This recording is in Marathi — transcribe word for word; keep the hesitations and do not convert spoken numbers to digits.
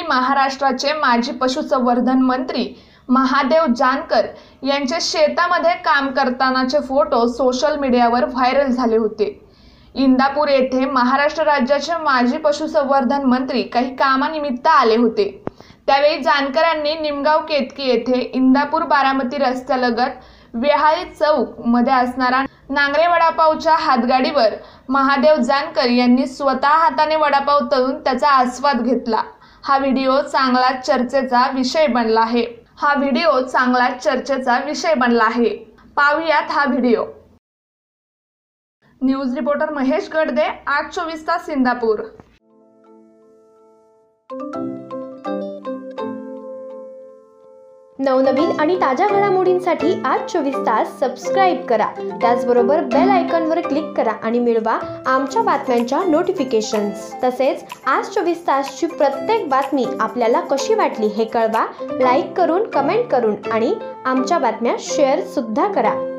महाराष्ट्राचे माजी पशुसंवर्धन मंत्री महादेव जानकर यांचे शेतामध्ये काम करतानाचे फोटो सोशल मीडियावर व्हायरल झाले होते। इंदापूर येथे महाराष्ट्र राज्याचे माजी पशुसंवर्धन मंत्री काही कामानिमित्त आले होते। त्यावेळी जानकरांनी निमगाव केतकी येथे इंदापूर बारामती रस्त्यालगत विहाळी चौक मध्ये असणारा नांगरे वडापावच्या हातगाडीवर महादेव जानकर यांनी स्वतः हाताने वडापाव तळून त्याचा आस्वाद घेतला। हा व्हिडिओ चांगला चर्चेचा विषय बनला आहे। हा व्हिडिओ चांगला चर्चेचा विषय बनला आहे। पाहूयात हा video. News reporter Mahesh Gadade, आज चोवीस तास इंदापूर। नवनवीन आणि ताज्या घडामोडींसाठी आज चोवीस तास सबस्क्राइब करा। त्याचबरोबर बेल आयकॉनवर क्लिक करा आणि मिळवा आमच्या बातम्यांच्या नोटिफिकेशन्स। तसेच आज चोवीस तासची प्रत्येक बातमी आपल्याला कशी वाटली हे कळवा। लाईक करून, कमेंट करून आणि आमच्या बातम्या शेअर सुद्धा करा।